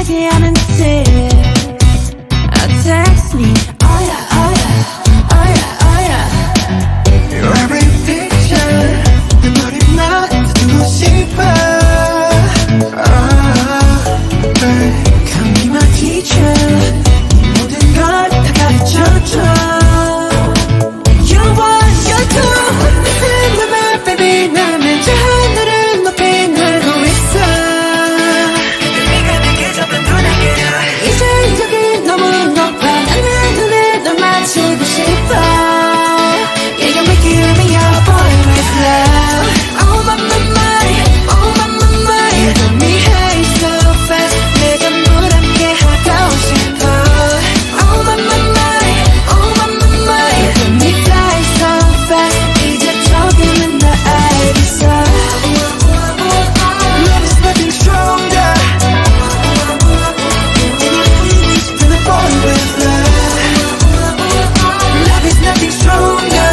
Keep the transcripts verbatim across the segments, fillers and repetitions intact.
하지 않은 듯 Text me, oh yeah, oh yeah, oh yeah, oh yeah. Your every picture 내 머리 놔두고 싶어. oh, Come be my teacher 네 모든 걸 다 가르쳐줘. You one, you two Listen to me baby 나는 저 하늘을 높이 날고 있어. 네가 내게 잡은 눈에 이제 여기 너무 높아. 나는 눈에 널 맞추고 싶어. Yeah, you make it me your boy with love. Oh my my my, oh my my my. You got me high so fast. 내 전부를 함께 하고 싶어. Oh my my my, oh my my my. You got me fly so fast. 이제 조금은 더 알겠어. love is nothing stronger than a boy with love. Love is nothing stronger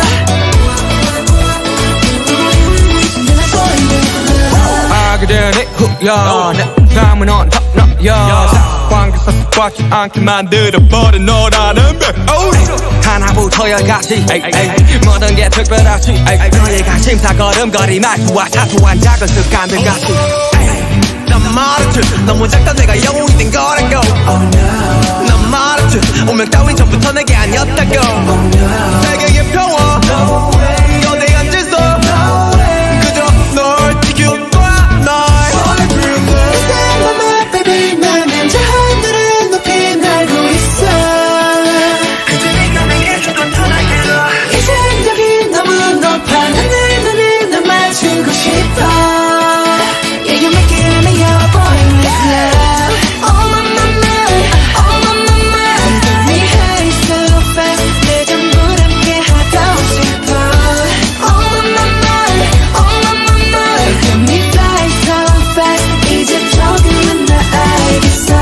than a boy with love. 아 그대는 후야 내 삶은 on top 너야 관계사 습관치 않게 만들어버린 너라는 배 하나부터 열까지 모든 게 특별하지 너의 관심사 걸음걸이 말투와 사소한 작은 습관들까지 난 말했지 너무 작다 내가 영웅이 된 거라고 oh, no. 난 말했지 운명 따윈 전부터 내게 아니었다고 oh, no. 세계의 평화 no 거대한 질서 no 그저 널 지켜봐 날 Stand by my baby 나는 저 하늘을 높이 날고 있어. 그저 네가 내게 준 건 편하게도 이제 여기 너무 높아. 나는 눈을 널 맞추고 싶어. Yeah, you make it me your boy with love. Oh my my my, oh my my my. You got me high so fast. 내 전부를 함께 하고 싶어. Oh my my my, oh my my my. You got me fly so fast. 이제 조금은 더 알겠어.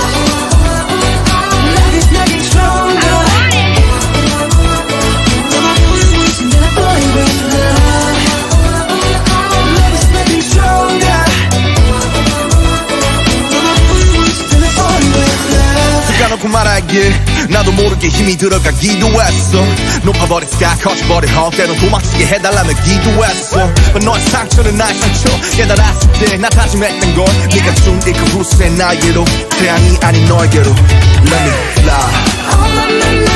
Love is nothing stronger than a boy with love. Love is nothing stronger than a boy with love. 까놓고 말하길 나도 모르게 힘이 들어가기도 했어. 높아버린 sky 커져버린 헛 때론 도망치게 해달라며 기도했어. But 너의 상처는 나의 상처 깨달았을 때 나 다짐했던 건 네가 준 그 후세 나에게로 태양이 아닌 너에게로 Let me fly. Oh my my my.